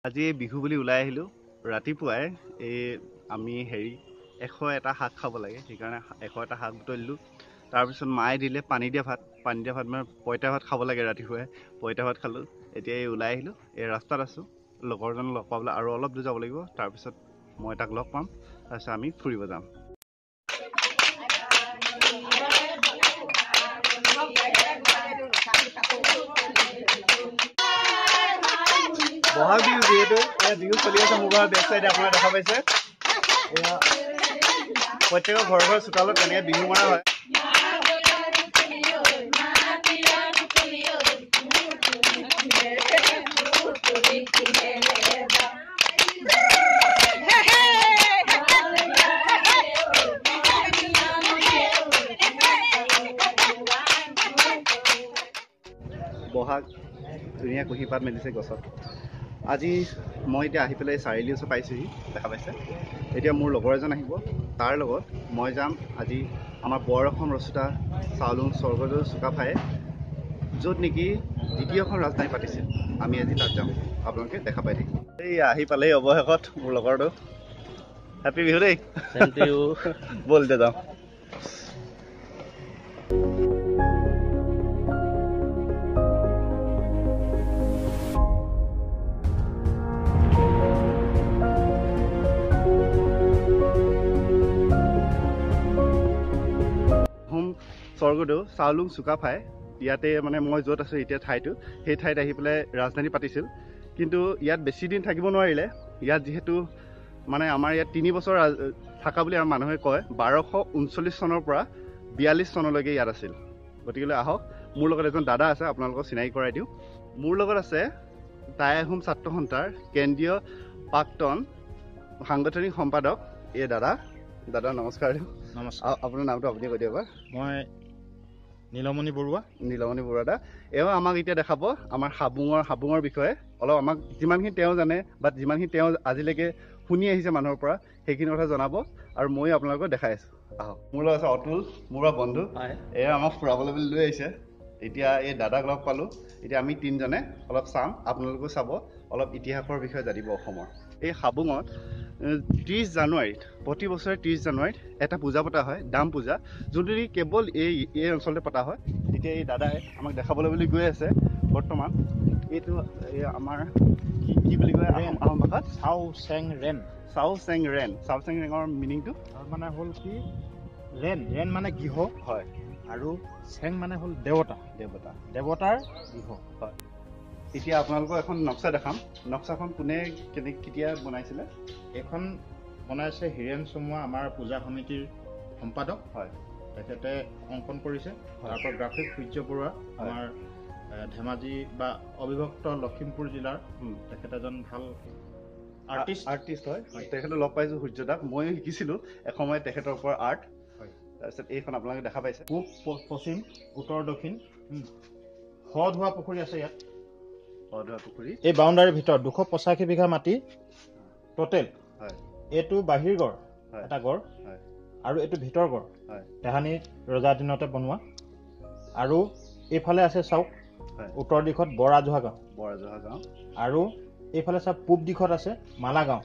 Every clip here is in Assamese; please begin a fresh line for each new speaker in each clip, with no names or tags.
আজি বিহু বুলি ওলাই আহিলো ৰাতিপুৱাই আমি 101টা শাক খাব লাগে সেইকাৰণে 101টা শাক বুটলিলো তাৰপিছত মায়ে দিলে পানী দিয়া ভাত মানে পইতা ভাত খাব লাগে ৰাতিপুৱাই পইতা ভাত খালো এতিয়া ওলাই আহিলো এই ৰাস্তাত আছো লগৰজন লগ পাবলৈ আৰু অলপ দূৰ যাব লাগিব তাৰপিছত মই তাক লগ পাম তাৰপিছত আমি ফুৰিব যাম বহাগ বিহু যিহেতু বিহু চলি আছে মোবাইলৰ বেক চাইডে আপোনাৰ দেখা পাইছে প্ৰত্যেকৰ ঘৰৰ চোতালত তেনেকৈ বিহু মৰা হয় বহাগ ধুনীয়া কুঁহিপাত মেলিছে গছত আজি মই এতিয়া আহি পেলাই চাৰিআলি ওচৰ পাইছোঁহি দেখা পাইছে এতিয়া মোৰ লগৰ এজন আহিব তাৰ লগত মই যাম আজি আমাৰ বৰ অসম ৰচোতা চাওলুং স্বৰ্গদেউ চুকাফাই য'ত নেকি দ্বিতীয়খন ৰাজধানী পাতিছিল আমি আজি তাত যাম আপোনালোকে দেখা পাই থাকিব এই আহি পালেই অৱশেষত মোৰ লগৰটো হেপী বিহু দেই ব'ল এতিয়া যাওঁ স্বৰ্গদেউ চাওলুং চুকাফাই ইয়াতে মানে মই য'ত আছোঁ এতিয়া ঠাইটো সেই ঠাইত আহি পেলাই ৰাজধানী পাতিছিল কিন্তু ইয়াত বেছি দিন থাকিব নোৱাৰিলে ইয়াত যিহেতু মানে আমাৰ ইয়াত 3 বছৰ থকা বুলি আমাৰ মানুহে কয় 1239 চনৰ পৰা 42 চনলৈকে ইয়াত আছিল গতিকে আহক মোৰ লগত এজন দাদা আছে আপোনালোকক চিনাকি কৰাই দিওঁ মোৰ লগত আছে টাই আহোম ছাত্ৰ সন্থাৰ কেন্দ্ৰীয় প্ৰাক্তন সাংগঠনিক সম্পাদক এই দাদা নমস্কাৰ আপোনাৰ নামটো আপুনি কৈ দিয়ক
মই নীলমণি বৰুৱা
দা এওঁ আমাক এতিয়া দেখাব আমাৰ হাবুঙৰ বিষয়ে অলপ আমাক যিমানখিনি তেওঁ জানে বা যিমানখিনি তেওঁ আজিলৈকে শুনি আহিছে মানুহৰ পৰা সেইখিনি কথা জনাব আৰু মই আপোনালোকক দেখাই আছোঁ আহক মোৰ লগত আছে অতুল মোৰ বন্ধু এয়া আমাক ফুৰাবলৈ বুলি লৈ আহিছে এতিয়া এই দাদাক লগ পালোঁ এতিয়া আমি 3জনে অলপ চাম আপোনালোকেও চাব অলপ ইতিহাসৰ বিষয়ে জানিব অসমৰ এই হাবুঙত 30 জানুৱাৰীত প্ৰতি বছৰে 30 জানুৱাৰীত এটা পূজা পতা হয় দাম পূজা যোনটো কেৱল এই অঞ্চলতে পতা হয় এতিয়া এই দাদাই আমাক দেখাবলৈ বুলি গৈ আছে বৰ্তমান এইটো আমাৰ কি বুলি কয় আহোম ভাষাত
চাও চেং ৰেঙৰ
মিনিংটো
মানে হ'ল কি ৰেন মানে গৃহ
হয়
আৰু চেং মানে হ'ল দেৱতাৰ গৃহ
হয় এতিয়া আপোনালোকক এখন নক্সা দেখাম নক্সাখন কোনে কেতিয়া বনাইছিলে
এইখন বনাইছে হীৰেণ চমুৱা আমাৰ পূজা সমিতিৰ সম্পাদক
হয়
তেখেতে অংকন কৰিছে তাৰপৰা গ্ৰাফিক সূৰ্য বৰুৱা আমাৰ ধেমাজি বা অবিভক্ত লখিমপুৰ জিলাৰ তেখেত এজন ভাল আৰ্টিষ্ট হয় তেখেতক লগ পাইছোঁ সূৰ্যদাক ময়ো শিকিছিলোঁ এসময়ত তেখেতৰ পৰা আৰ্ট হয় তাৰপিছত এইখন আপোনালোকে দেখা পাইছে পূব পশ্চিম উত্তৰ দক্ষিণ ধোৱা পুখুৰী আছে ইয়াত পুখুৰী এই বাউণ্ডাৰীৰ ভিতৰত 285 বিঘা মাটি টোটেল
হয়
এইটো বাহিৰ গড় এটা গড়
হয়
আৰু এইটো ভিতৰ গড়
হয়
তেহানি ৰজা দিনতে বনোৱা আৰু এইফালে আছে চাওক উত্তৰ দিশত বৰাজোহা গাঁও আৰু এইফালে চাওক পূব দিশত আছে মালাগাঁও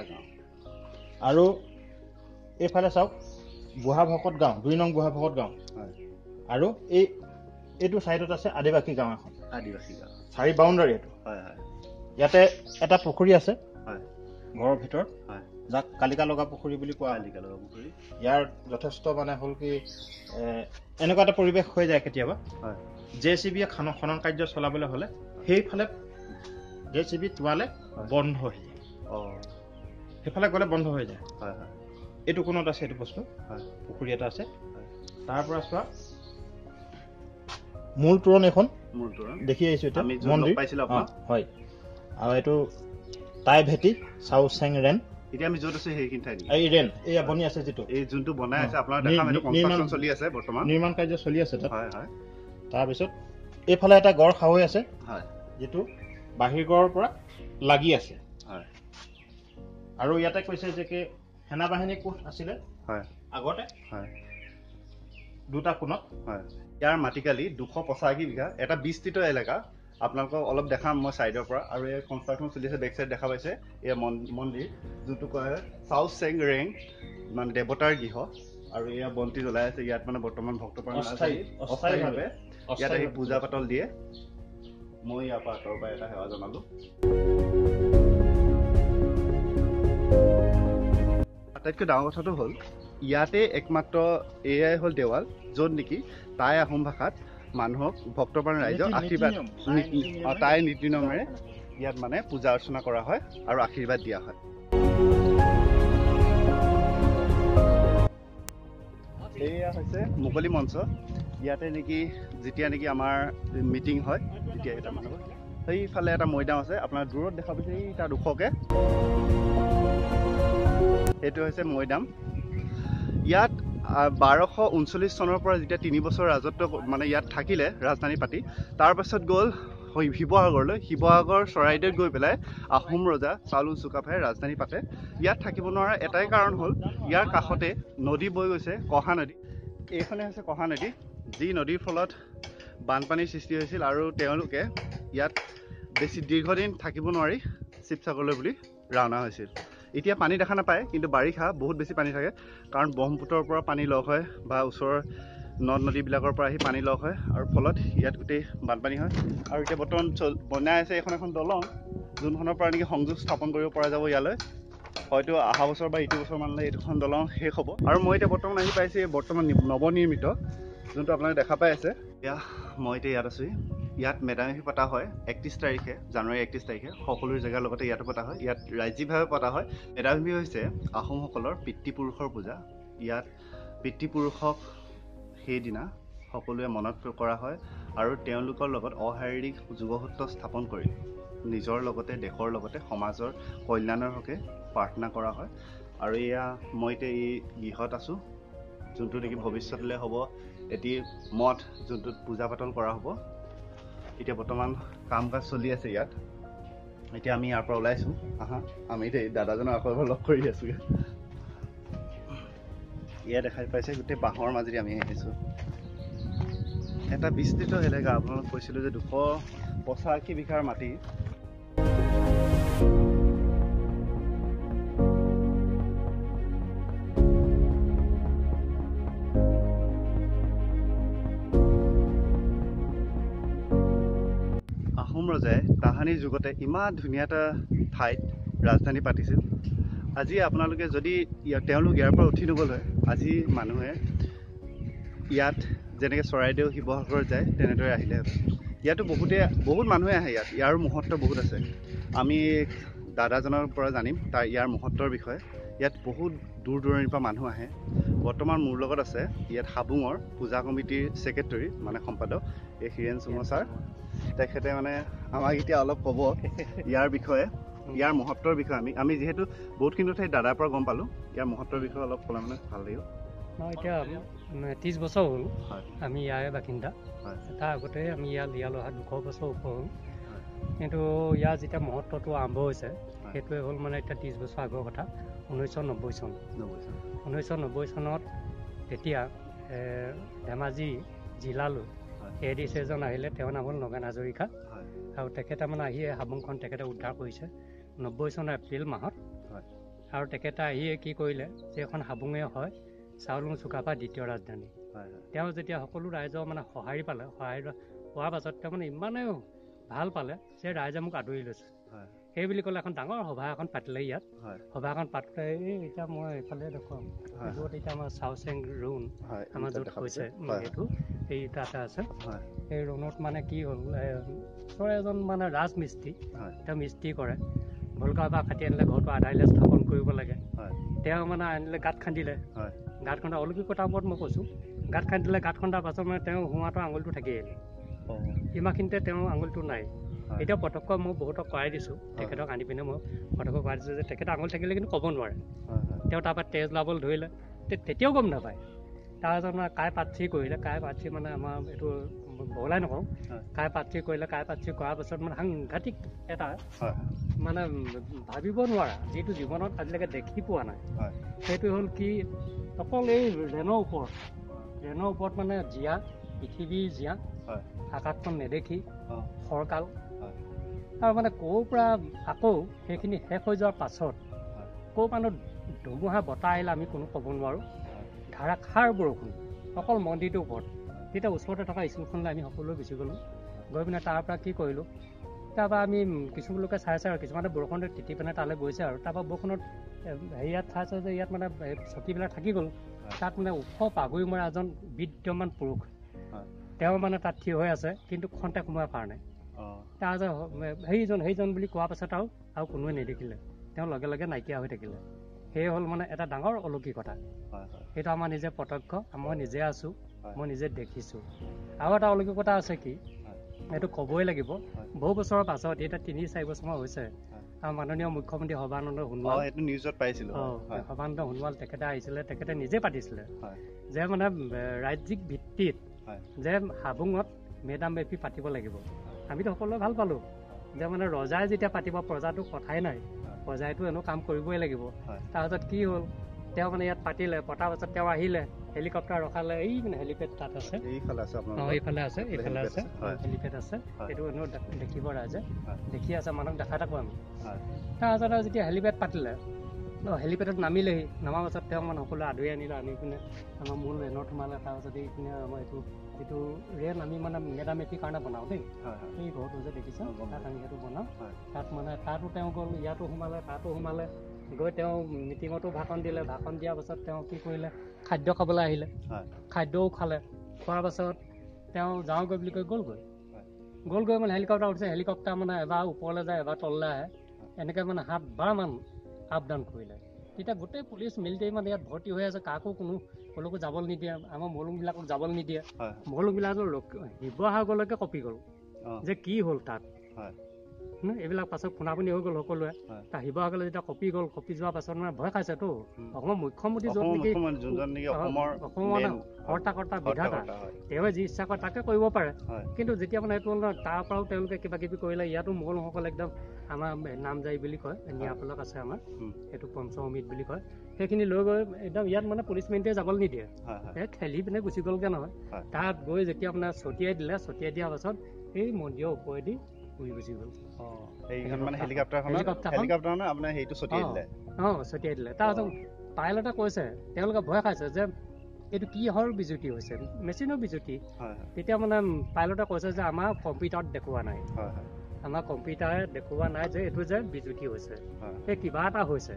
আৰু এইফালে চাওক বুঢ়াভকত গাঁও 2 নং বুঢ়াভকত গাঁও আৰু এইটো চাইডত আছে আদিবাসী গাঁও এখন চাৰি বাউণ্ডাৰী এইটো ইয়াতে এটা পুখুৰী আছে ঘৰৰ ভিতৰত যাক কালিকা লগা পুখুৰী বুলি কোৱা ইয়াৰ যথেষ্ট মানে হ'ল কি এনেকুৱা এটা পৰিৱেশ হৈ যায় কেতিয়াবা JCB খনন কাৰ্য চলাবলৈ হ'লে সেইফালে JCB তোৱালে বন্ধ হৈ যায় সেইফালে গ'লে বন্ধ হৈ যায় এইটো কোণত আছে এইটো বস্তু পুখুৰী এটা আছে তাৰ পৰা চোৱা মূল তোৰণ এখন দেখি আহিছো এতিয়া মন্দিৰ হয় আৰু এইটো টাই ভেটি চাও চেং ৰেন
এতিয়া আমি য'ত আছো সেইখিনি ঠাই
এই ৰেন এই বনি আছে যিটো
এই যোনটো বনাই আছে আপোনাৰ দেখা মানে কনষ্ট্ৰাকচন চলি আছে বৰ্তমান
নিৰ্মাণ কাৰ্য চলি আছে তাত
হয় হয়
তাৰপিছত এইফালে এটা গড় খাৱৈ আছে
হয়
যেটো বাহিৰ গড়ৰ পৰা লাগি আছে
হয়
আৰু ইয়াতে কৈছে যে কি সেনা বাহিনী কোঠ আছিল
হয়
আগতে
হয়
দুটা কোণত
হয় ইয়াৰ মাটিকালি 285 বিঘা এটা বিস্তৃত এলেকা আপোনালোকক অলপ দেখাম মই ছাইডৰ পৰা। আৰু এই কনষ্ট্ৰাকশ্যন চলি আছে, বেক চাইড দেখা পাইছে এয়া মন্দিৰ যোনটো কয় চাউ চেং ৰেং, মানে দেৱতাৰ গৃহ। আৰু এয়া বন্তি জ্বলাই আছে ইয়াত, মানে বৰ্তমান ভক্তপ্ৰাণ অস্থায়ীভাৱে ইয়াত আহি পূজা পাতল দিয়ে। মই ইয়াৰ পৰা আঁতৰৰ পৰা এটা সেৱা জনালোঁ। আটাইতকৈ ডাঙৰ কথাটো হ'ল ইয়াতে একমাত্ৰ এয়াই হ'ল দেৱাল য'ত নেকি টাই আহোম ভাষাত মানুহক ভক্তপ্ৰাণ ৰাইজক আশীৰ্বাদ টাই নীতি নিয়মেৰে ইয়াত মানে পূজা অৰ্চনা কৰা হয় আৰু আশীৰ্বাদ দিয়া হয়। এয়া হৈছে মুকলি মঞ্চ। ইয়াতে নেকি যেতিয়া নেকি আমাৰ মিটিং হয় তেতিয়া এটা মানুহ সেইফালে এটা মৈদাম আছে, আপোনাৰ দূৰত দেখা পাইছে তাত ওখকৈ, সেইটো হৈছে মৈদাম। ইয়াত 1239 চনৰ পৰা যেতিয়া 3 বছৰ ৰাজত্ব মানে ইয়াত থাকিলে ৰাজধানী পাতি, তাৰপাছত গ'ল শিৱসাগৰলৈ। শিৱসাগৰ চৰাইদেউত গৈ পেলাই আহোম ৰজা চাউলুং চুকাফাই ৰাজধানী পাতে। ইয়াত থাকিব নোৱাৰা এটাই কাৰণ হ'ল ইয়াৰ কাষতে নদী বৈ গৈছে, কহা নদী। এইখনে হৈছে কহা নদী, যি নদীৰ ফলত বানপানীৰ সৃষ্টি হৈছিল আৰু তেওঁলোকে ইয়াত বেছি দীৰ্ঘদিন থাকিব নোৱাৰি শিৱসাগৰলৈ বুলি ৰাওনা হৈছিল। এতিয়া পানী দেখা নাপায়, কিন্তু বাৰিষা বহুত বেছি পানী থাকে, কাৰণ ব্ৰহ্মপুত্ৰৰ পৰা পানী লগ হয় বা ওচৰৰ নদ নদীবিলাকৰ পৰা আহি পানী লগ হয়, আৰু ফলত ইয়াত গোটেই বানপানী হয়। আৰু এতিয়া বৰ্তমান বনাই আছে এখন দলং, যোনখনৰ পৰা নেকি সংযোগ স্থাপন কৰিব পৰা যাব ইয়ালৈ। হয়তো অহা বছৰ বা ইটো বছৰ মানলৈ এইটোখন দলং শেষ হ'ব। আৰু মই এতিয়া বৰ্তমান আহি পাইছোঁ বৰ্তমান নৱনিৰ্মিত যোনটো আপোনালোকে দেখা পাই আছে। এতিয়া মই এতিয়া ইয়াত আছোঁ। ইয়াত মেডাম-মে-ফি পতা হয় 31 তাৰিখে, জানুৱাৰী 31 তাৰিখে। সকলো জেগাৰ লগতে ইয়াতো পতা হয়। ইয়াত ৰাজ্যিকভাৱে পতা হয়। মেডাম-মে-ফি হৈছে আহোমসকলৰ পিতৃপুৰুষৰ পূজা। ইয়াত পিতৃপুৰুষক সেইদিনা সকলোৱে মনত কৰা হয় আৰু তেওঁলোকৰ লগত অশাৰীৰিক যোগসূত্ৰ স্থাপন কৰি নিজৰ লগতে দেশৰ লগতে সমাজৰ কল্যাণৰ হকে প্ৰাৰ্থনা কৰা হয়। আৰু এয়া মই এতিয়া এই গৃহত আছোঁ, যোনটো নেকি ভৱিষ্যতলৈ হ'ব এটি মঠ, যোনটোত পূজা পাতল কৰা হ'ব। এতিয়া বৰ্তমান কাম কাজ চলি আছে ইয়াত। এতিয়া আমি ইয়াৰ পৰা ওলাইছোঁ। আমি এতিয়া দাদাজনক আকৌ এবাৰ লগ কৰি আছোঁ। ইয়াত দেখাই পাইছে গোটেই বাঁহৰ মাজেদি আমি আহিছোঁ। এটা বিস্তৃত এলেকা, আপোনালোক কৈছিলোঁ যে 285 বিঘাৰ মাটি। আহোম ৰজাই তাহানিৰ যুগতে ইমান ধুনীয়া এটা ঠাইত ৰাজধানী পাতিছিল। আজি আপোনালোকে যদি তেওঁলোক ইয়াৰ পৰা উঠি নগ'ল হয়, আজি মানুহে ইয়াত যেনেকৈ চৰাইদেউ শিৱসাগৰ যায় তেনেদৰে আহিলে। ইয়াতো বহুত মানুহে আহে ইয়াত, ইয়াৰ মহত্ব বহুত আছে। আমি দাদাজনৰ পৰা জানিম ইয়াৰ মহত্বৰ বিষয়ে। ইয়াত বহুত দূৰ দূৰণিৰ পৰা মানুহ আহে। বৰ্তমান মোৰ লগত আছে ইয়াত হাবুঙৰ পূজা কমিটিৰ ছেক্ৰেটৰী, মানে সম্পাদক এই হীৰেণ চুমা ছাৰ। তেখেতে মানে আমাক এতিয়া অলপ ক'ব ইয়াৰ বিষয়ে, ইয়াৰ মহত্বৰ বিষয়ে। আমি যিহেতু বহুতখিনি ঠাইত দাদাৰ পৰা গম পালোঁ, ইয়াৰ মহত্বৰ বিষয়ে অলপ ক'লে মানে ভাল লাগিব।
এতিয়া 30 বছৰ হ'ল আমি ইয়াৰে বাসিন্দা। তাৰ আগতে আমি ইয়ালৈ অহা 200 বছৰ ওপৰ হ'ল। কিন্তু ইয়াৰ যেতিয়া মহত্বটো আৰম্ভ হৈছে সেইটোৱে হ'ল মানে এতিয়া 30 বছৰ আগৰ কথা, 1990 চন। 1990 চনত তেতিয়া ধেমাজি জিলালৈ এডিছ এজন আহিলে, তেওঁৰ নাম হ'ল নগেন হাজৰিকা। আৰু তেখেতে মানে আহিয়ে হাবুংখন তেখেতে উদ্ধাৰ কৰিছে 90 চনৰ এপ্ৰিল মাহত। আৰু তেখেতে আহিয়ে কি কৰিলে যে এখন হাবুঙে হয় চাউলুং চুকাফা দ্বিতীয় ৰাজধানী। তেওঁ যেতিয়া সকলো ৰাইজৰ মানে সঁহাৰি পালে, সঁহাৰি পোৱাৰ পাছত তেওঁ মানে ইমানেই ভাল পালে যে ৰাইজে মোক আদৰি লৈছে। সেই বুলি ক'লে এখন ডাঙৰ সভা এখন পাতিলে ইয়াত। সভা এখন পাতোতে এতিয়া মই এইফালে দেখুৱাম, য'ত এতিয়া আমাৰ চাউচেং ৰুণ আমাৰ য'ত হৈছে সেইটো এই তাতে আছে। এই ৰুণত মানে কি হ'ল, ওচৰৰ এজন মানে ৰাজমিস্ত্ৰী, তেওঁ মিস্ত্ৰী কৰে। ভলকা বা কাটি আনিলে ঘৰটো আধাৰিলে স্থাপন কৰিব লাগে। তেওঁ মানে আনিলে গাঁত খান্দিলে, গাঁত খন্দা অলৌকিকতাৰ ওপৰত মই কৈছোঁ। গাঁত খান্দিলে, গাঁত খন্দাৰ পাছত মানে তেওঁ হোৱাটো আঙুলিটো থাকি আহিলে। ইমানখিনিতে তেওঁ আঙুলিটো নাই। এতিয়া পটককৈ মই বহুতক কৰাই দিছোঁ, তেখেতক আনি পিনে মই পটককৈ কৰাই দিছোঁ যে তেখেত আঙুলি থাকিলে কিন্তু ক'ব নোৱাৰে। তেওঁ তাৰপৰা তেজ ওলাবলৈ ধৰিলে, তেতিয়াও গম নাপায়। তাৰপিছত মানে কাই পাতচি কৰিলে, কাই পাতচি মানে আমাৰ এইটো বহলাই নকওঁ, কাই পাতচি কৰিলে। কাই পাতচি কৰাৰ পাছত মানে সাংঘাতিক এটা মানে ভাবিব নোৱাৰা, যিটো জীৱনত আজিলৈকে দেখি পোৱা নাই, সেইটো হ'ল কি অকল এই ৰেণৰ ওপৰত মানে জীয়া, পৃথিৱীৰ জীয়া আকাশখন নেদেখি ফৰকাল আৰু মানে ক'ৰ পৰা আকৌ সেইখিনি শেষ হৈ যোৱাৰ পাছত ক'ৰ মানুহ ধুমুহা বতাহ আহিলে আমি কোনো ক'ব নোৱাৰোঁ ধাৰাসাৰ বৰষুণ অকল মন্দিৰটোৰ ওপৰত তেতিয়া ওচৰতে থকা স্কুলখনলৈ আমি সকলোৱে গুচি গ'লোঁ গৈ পিনে তাৰ পৰা কি কৰিলোঁ তাৰপৰা আমি কিছু লোকে চাইছে আৰু কিছুমানে বৰষুণতে তিতি পিনে তালৈ গৈছে আৰু তাৰপৰা বৰষুণত হেৰিয়াত চাইছে যে ইয়াত মানে চকীবিলাক থাকি গ'ল তাত মানে ওখ পাগুৰি মৰা এজন বিদ্যমান পুৰুষ তেওঁ মানে তাত থিয় হৈ আছে কিন্তু খন্তে সোমাব পৰা নাই তাৰপিছত সেইজন বুলি কোৱাৰ পাছত আৰু কোনোৱে নেদেখিলে তেওঁ লগে লগে নাইকিয়া হৈ থাকিলে সেয়ে হ'ল মানে এটা ডাঙৰ অলৌকিকতা সেইটো আমাৰ নিজে প্ৰত্যক্ষ মই নিজে আছোঁ মই নিজে দেখিছোঁ আৰু এটা অলৌকিকতা আছে কি এইটো ক'বই লাগিব বহু বছৰৰ পাছত এতিয়া 3-4 বছৰমান হৈছে আৰু মাননীয় মুখ্যমন্ত্ৰী সৰ্বানন্দ সোণোৱাল
এইটো নিউজত পাইছিলোঁ
সৰ্বানন্দ সোণোৱাল তেখেতে আহিছিলে তেখেতে নিজে পাতিছিলে যে মানে ৰাজ্যিক ভিত্তিত যে হাবুঙত মেডাম মেফি পাতিব লাগিব আমিতো সকলোৱে ভাল পালোঁ যে মানে ৰজাই যেতিয়া পাতিব প্ৰজাটো কথাই নাই প্ৰজাইতো এনেও কাম কৰিবই লাগিব তাৰপিছত কি হ'ল তেওঁ মানে ইয়াত পাতিলে পতাৰ পাছত তেওঁ আহিলে হেলিকপ্টাৰ ৰখালে এই মানে হেলিপেড তাত আছে এইফালে আছে হেলিপেড আছে এইটো এনেও দেখিব ৰাইজে দেখি আছে মানুহক দেখাই থাকোঁ আমি তাৰপিছত আৰু যেতিয়া হেলিপেড পাতিলে হেলিপেডত নামিলেহি নমাৰ পাছত তেওঁ মানে সকলোৱে আদৰি আনিলে আনি পিনে আমাৰ মূল ৰেনত সোমালে তাৰপাছত এইপিনে আমাৰ এইটো যিটো ৰেল আমি মানে মেডাম মেফিৰ কাৰণে বনাওঁ দেই এই ঘৰটো যে দেখিছোঁ তাত আমি সেইটো বনাওঁ তাত মানে তাতো তেওঁ গ'ল ইয়াতো সোমালে তাতো সোমালে গৈ তেওঁ মিটিঙতো ভাষণ দিলে ভাষণ দিয়াৰ পাছত তেওঁ কি কৰিলে খাদ্য খাবলৈ আহিলে খাদ্যও খালে খোৱাৰ পাছত তেওঁ যাওঁগৈ বুলি কৈ গ'লগৈ মানে হেলিকপ্টাৰ উঠিছে হেলিকপ্টাৰ মানে এবাৰ ওপৰলৈ যায় এবাৰ তললৈ আহে এনেকৈ মানে 7 বাৰমান আপ ডাউন কৰিলে তেতিয়া গোটেই পুলিচ মিলিটাৰী মানে ইয়াত ভৰ্তি হৈ আছে কাকো কলৈকো যাবলৈ নিদিয়ে আমাৰ মলুংবিলাকক যাবলৈ নিদিয়ে মলুংবিলাকৰ শিৱসাগৰলৈকে কপি গ'ল যে কি হ'ল তাত এইবিলাক পাছত শুনাপুনি হৈ গ'ল সকলোৱে তাৰ শিৱসাগৰলৈ যেতিয়া কপি যোৱাৰ পাছত মানে ভয় খাইছেতো অসমৰ মুখ্যমন্ত্ৰী য'ত নেকি অসমৰ কৰ্তা বিধাতা তেওঁৱে যি ইচ্ছা কৰে তাকে কৰিব পাৰে কিন্তু যেতিয়া মানে এইটো তাৰ পৰাও তেওঁলোকে কিবা কিবি কৰিলে ইয়াতো মলুংসকল একদম আমাৰ নামজাৰি বুলি কয় নিয়াপলক আছে আমাৰ সেইটো পঞ্চমীত বুলি কয় সেইখিনি লৈ গৈ একদম ইয়াত মানে পুলিচ মিলিটাৰীয়ে যাবলৈ নিদিয়ে খেলি পিনে গুচি গ'লগৈ নহয় তাত গৈ যেতিয়া আপোনাৰ ছটিয়াই দিয়াৰ পাছত এই মন্দিৰৰ ওপৰেদি উৰি গুচি গ'ল ছটিয়াই দিলে তাৰপাছত পাইলটে কৈছে তেওঁলোকে ভয় খাইছে যে এইটো কিহৰ বিজুতি হৈছে মেচিনৰ বিজুতি তেতিয়া মানে পাইলটে কৈছে যে আমাৰ কম্পিউটাৰত দেখুওৱা নাই যে এইটো যে বিজুতি হৈছে সেই কিবা এটা হৈছে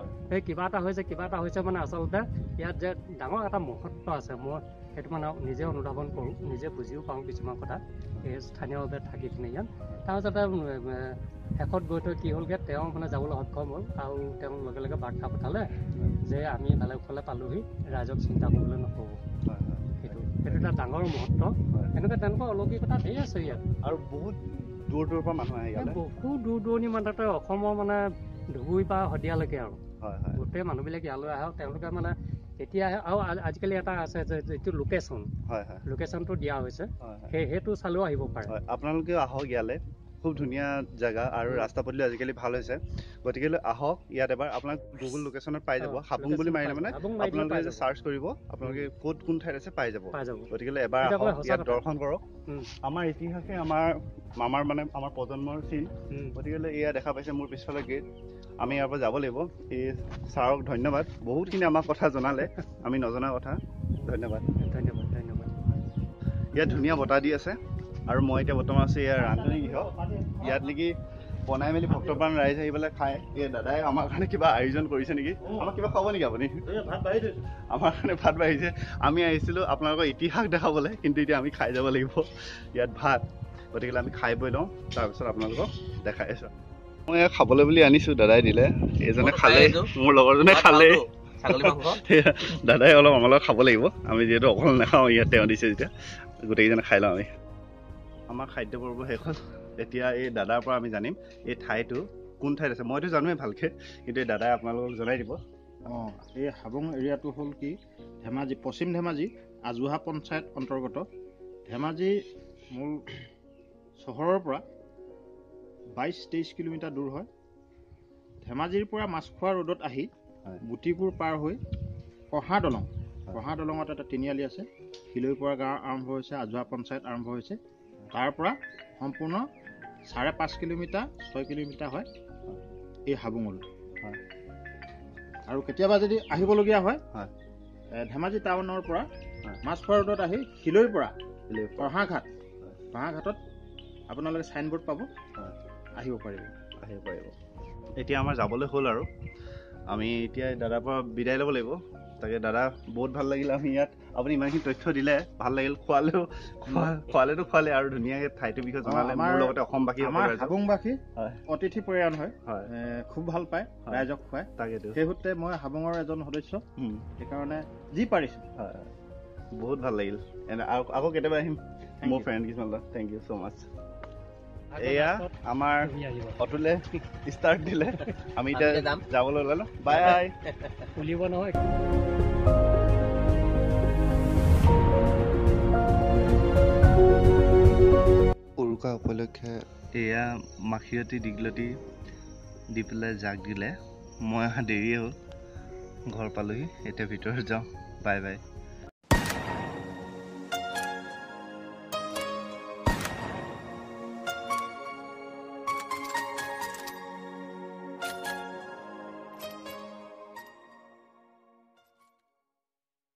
মানে আচলতে ইয়াত যে ডাঙৰ এটা মহত্ব আছে মই সেইটো মানে নিজে অনুধাৱন কৰোঁ নিজে বুজিও পাওঁ কিছুমান কথা এই স্থানীয়ভাৱে থাকি পিনে ইয়াত তাৰপিছতে শেষত গৈ থৈ কি হ'লগৈ তেওঁ মানে যাবলৈ সক্ষম হ'ল আৰু তেওঁ লগে লগে বাৰ্তা পঠালে যে আমি ভালে কুশলে পালোহি ৰাইজক চিন্তা কৰিবলৈ নক'ব সেইটো এটা ডাঙৰ মহত্ব তেনেকুৱা অলৌকিকতা ধেৰ আছে ইয়াত আৰু বহুত দূৰ পৰা মানুহ আহে বহুত দূৰ দূৰণি মানে অসমৰ মানে ধুবুৰীৰ পৰা শদিয়ালৈকে আৰু গোটেই মানুহবিলাক ইয়ালৈ আহে তেওঁলোকে মানে এতিয়া আৰু আজিকালি এটা আছে যে যিটো লোকেশ্যনটো দিয়া হৈছে সেইটো চালেও আহিব পাৰে
আপোনালোকেও আহক ইয়ালৈ খুব ধুনীয়া জেগা আৰু ৰাস্তা পদূলি আজিকালি ভাল হৈছে গতিকে আহক ইয়াত এবাৰ আপোনাক গুগল লোকেশ্যনত পাই যাব হাবুং বুলি মাৰিলে মানে আপোনালোকে যে চাৰ্চ কৰিব আপোনালোকে ক'ত কোন ঠাইত আছে পাই যাব গতিকে এবাৰ আহক ইয়াত দৰ্শন কৰক আমাৰ ইতিহাসে আমাৰ প্ৰজন্মৰ চিন গতিকে এয়া দেখা পাইছে মোৰ পিছফালে গেট আমি ইয়াৰ পৰা যাব লাগিব এই ছাৰক ধন্যবাদ বহুতখিনি আমাক কথা জনালে আমি নজনা কথা ধন্যবাদ ইয়াত ধুনীয়া বতাহ দি আছে আৰু মই এতিয়া বৰ্তমান আছোঁ ইয়াৰ ৰান্ধনি গৃহ ইয়াত নেকি বনাই মেলি ভক্তপ্ৰাণ ৰাইজ আহি পেলাই খায় এই দাদাই আমাৰ কাৰণে কিবা আয়োজন কৰিছে নেকি আমাক কিবা খাব নেকি আপুনি আমাৰ কাৰণে ভাত বাঢ়িছে আমি আহিছিলোঁ আপোনালোকৰ ইতিহাস দেখাবলৈ কিন্তু এতিয়া আমি খাই যাব লাগিব ইয়াত ভাত গতিকে আমি খাই বৈ লওঁ তাৰপিছত আপোনালোকক দেখাই আছোঁ মই খাবলৈ বুলি আনিছোঁ দাদাই দিলে এইজনে খালে মোৰ লগৰজনে খালে দাদাই অলপ আমাৰ লগত খাব লাগিব আমি যিহেতু অকল নাখাওঁ ইয়াত তেওঁ দিছে যেতিয়া গোটেইকেইজনে খাই লওঁ আমি আমাৰ খাদ্য পৰ্ব শেষ হ'ল এতিয়া এই দাদাৰ পৰা আমি জানিম এই ঠাইটো কোন ঠাইত আছে মইতো জানোৱেই ভালকৈ কিন্তু এই দাদাই আপোনালোকক জনাই দিব
এই হাবুং এৰিয়াটো হ'ল কি ধেমাজি পশ্চিম ধেমাজি আজোহা পঞ্চায়ত অন্তৰ্গত ধেমাজি মূল চহৰৰ পৰা 22-23 কিলোমিটাৰ দূৰ হয় ধেমাজিৰ পৰা মাছখোৱা ৰোডত আহি বুটিপুৰ পাৰ হৈ কহা দলং কহা দলঙত এটা তিনিআলি আছে, শিলৈপৰা গাঁও আৰম্ভ হৈছে, আজোৱা পঞ্চায়ত আৰম্ভ হৈছে, তাৰ পৰা সম্পূৰ্ণ 5.5 কিলোমিটাৰ 6 কিলোমিটাৰ হয় এই হাবুঙলৈ। আৰু কেতিয়াবা যদি আহিবলগীয়া হয় ধেমাজি টাউনৰ পৰা মাছখোৱা ৰোডত আহি শিলৈপৰা কহাঘাটত আপোনালোকে চাইনবোৰ্ড পাব, আহিব পাৰিব।
এতিয়া আমাৰ যাবলৈ হ'ল আৰু আমি এতিয়া দাদাৰ পৰা বিদায় ল'ব লাগিব। তাকে দাদা বহুত ভাল লাগিল আমি ইয়াত আপুনি ইমানখিনি তথ্য দিলে, ভাল লাগিল। খোৱালে আৰু ধুনীয়াকৈ ঠাইটোৰ বিষয়ে জনালে। মোৰ লগতে অসমবাসী
হাবুংবাসী অতিথি পৰায়ণ হয়, খুব ভাল পায় ৰাইজক খুৱাই।
তাকেতো
সেই সূত্ৰে মই হাবুঙৰ এজন সদস্য, সেইকাৰণে যি পাৰিছোঁ।
বহুত ভাল লাগিল। আকৌ কেতিয়াবা আহিম মোৰ ফ্ৰেণ্ড কিছুমান লগত। Thank you so' much. এয়া আমাৰ অতুলে ষ্টাৰ্ট দিলে, আমি এতিয়া যাবলৈ ওলালো। বাই।
খুলিব নহয়।
উৰুকা উপলক্ষে এয়া মাখিয়তী দীঘলতি দি পেলাই জাক দিলে। মই অহা দেৰিয়ে হ'ল, ঘৰ পালোহি। এতিয়া ভিতৰত যাওঁ। Bye bye.